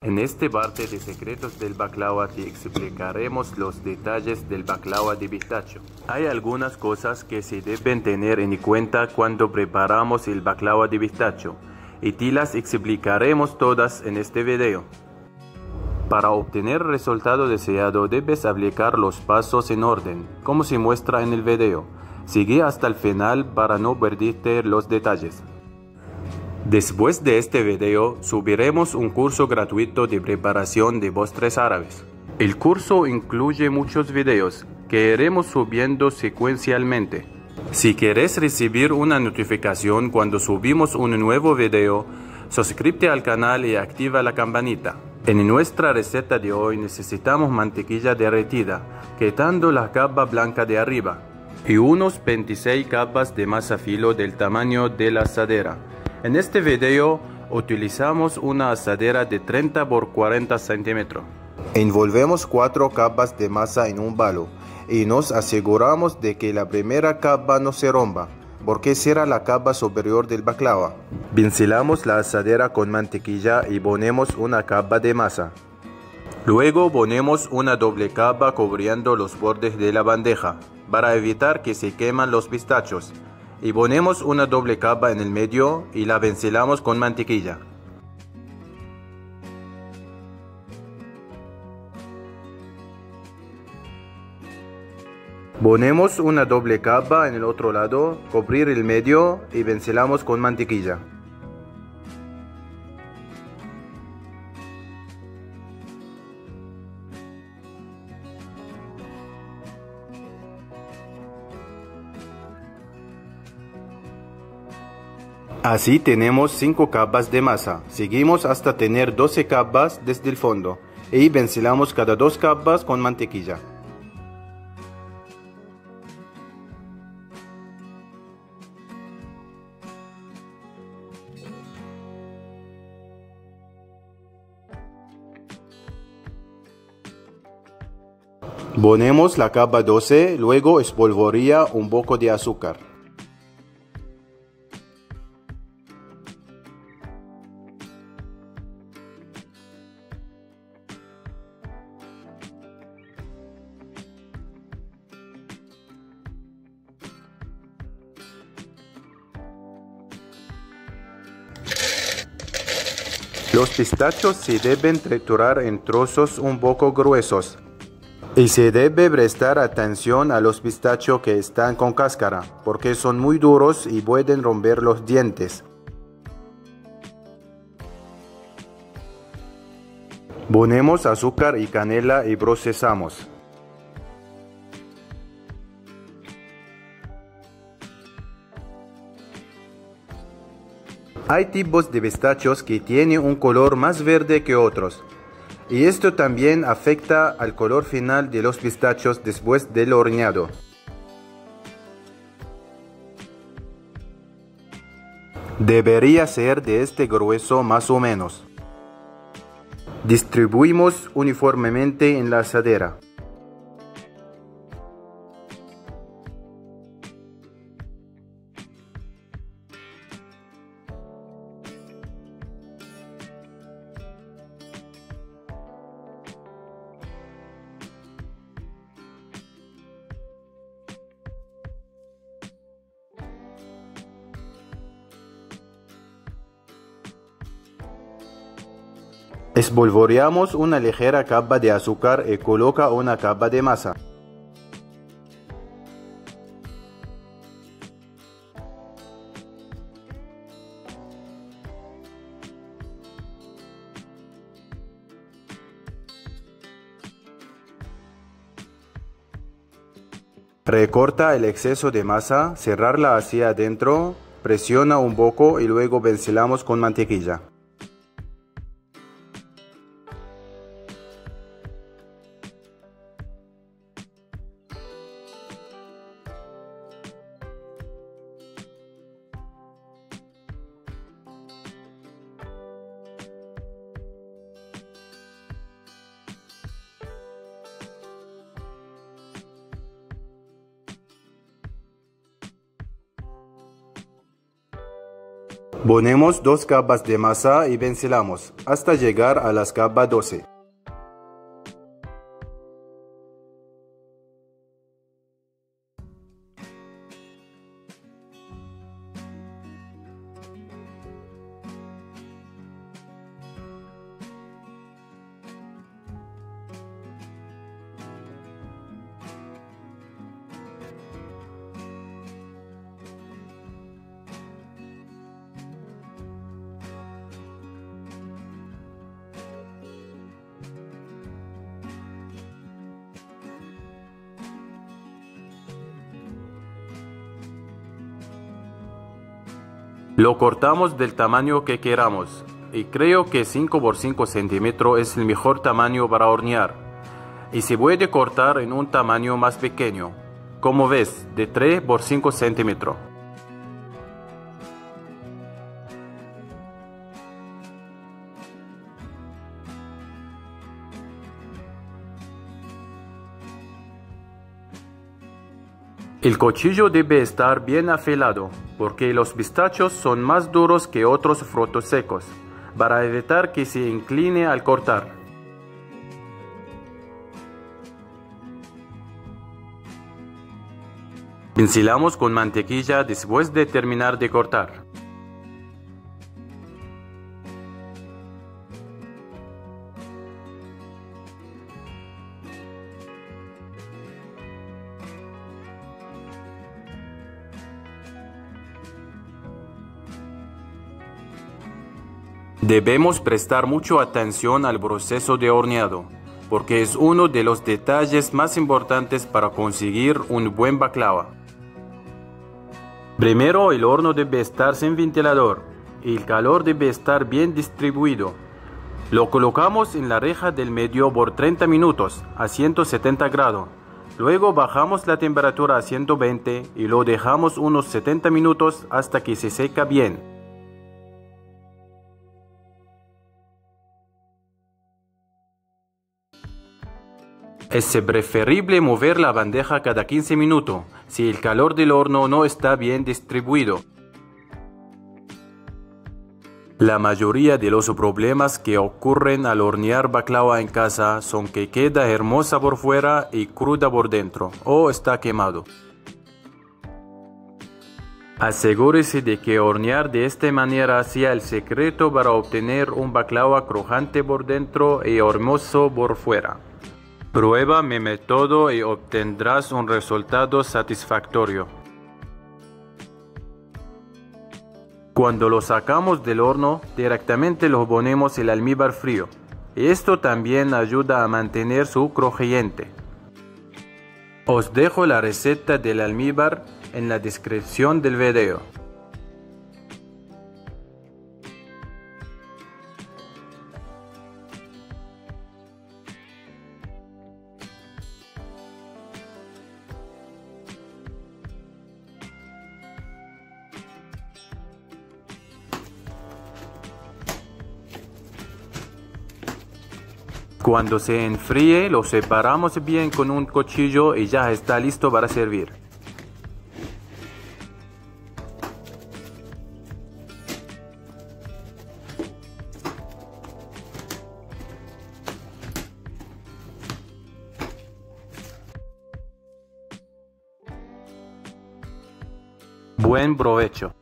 En esta parte de secretos del baklava te explicaremos los detalles del baklava de pistacho. Hay algunas cosas que se deben tener en cuenta cuando preparamos el baklava de pistacho y te las explicaremos todas en este video. Para obtener el resultado deseado debes aplicar los pasos en orden, como se muestra en el video. Sigue hasta el final para no perderte los detalles. Después de este video subiremos un curso gratuito de preparación de postres árabes. El curso incluye muchos videos que iremos subiendo secuencialmente. Si quieres recibir una notificación cuando subimos un nuevo video, suscríbete al canal y activa la campanita. En nuestra receta de hoy necesitamos mantequilla derretida, quitando la capa blanca de arriba, y unos 26 capas de masa filo del tamaño de la asadera. En este video utilizamos una asadera de 30 por 40 centímetros. Envolvemos 4 capas de masa en un balo y nos aseguramos de que la primera capa no se rompa, porque será la capa superior del baklava. Pincelamos la asadera con mantequilla y ponemos una capa de masa. Luego ponemos una doble capa cubriendo los bordes de la bandeja para evitar que se queman los pistachos. Y ponemos una doble capa en el medio y la pincelamos con mantequilla. Ponemos una doble capa en el otro lado, cubrir el medio y pincelamos con mantequilla. Así tenemos 5 capas de masa. Seguimos hasta tener 12 capas desde el fondo y pincelamos cada 2 capas con mantequilla. Ponemos la capa 12, luego espolvorea un poco de azúcar. Los pistachos se deben triturar en trozos un poco gruesos. Y se debe prestar atención a los pistachos que están con cáscara, porque son muy duros y pueden romper los dientes. Ponemos azúcar y canela y procesamos. Hay tipos de pistachos que tienen un color más verde que otros. Y esto también afecta al color final de los pistachos después del horneado. Debería ser de este grueso más o menos. Distribuimos uniformemente en la asadera. Espolvoreamos una ligera capa de azúcar y coloca una capa de masa. Recorta el exceso de masa, cerrarla hacia adentro, presiona un poco y luego pincelamos con mantequilla. Ponemos 2 capas de masa y vencelamos hasta llegar a las capas 12. Lo cortamos del tamaño que queramos y creo que 5 por 5 centímetros es el mejor tamaño para hornear y se puede cortar en un tamaño más pequeño, como ves, de 3 por 5 centímetros. El cuchillo debe estar bien afilado, porque los pistachos son más duros que otros frutos secos, para evitar que se incline al cortar. Pincelamos con mantequilla después de terminar de cortar. Debemos prestar mucha atención al proceso de horneado, porque es uno de los detalles más importantes para conseguir un buen baklava. Primero, el horno debe estar sin ventilador y el calor debe estar bien distribuido. Lo colocamos en la reja del medio por 30 minutos a 170 grados. Luego bajamos la temperatura a 120 y lo dejamos unos 70 minutos hasta que se seca bien. Es preferible mover la bandeja cada 15 minutos si el calor del horno no está bien distribuido. La mayoría de los problemas que ocurren al hornear baklava en casa son que queda hermosa por fuera y cruda por dentro, o está quemado. Asegúrese de que hornear de esta manera sea el secreto para obtener un baklava crujante por dentro y hermoso por fuera. Prueba mi método y obtendrás un resultado satisfactorio. Cuando lo sacamos del horno, directamente lo ponemos en el almíbar frío. Esto también ayuda a mantener su crujiente. Os dejo la receta del almíbar en la descripción del video. Cuando se enfríe, lo separamos bien con un cuchillo y ya está listo para servir. Buen provecho.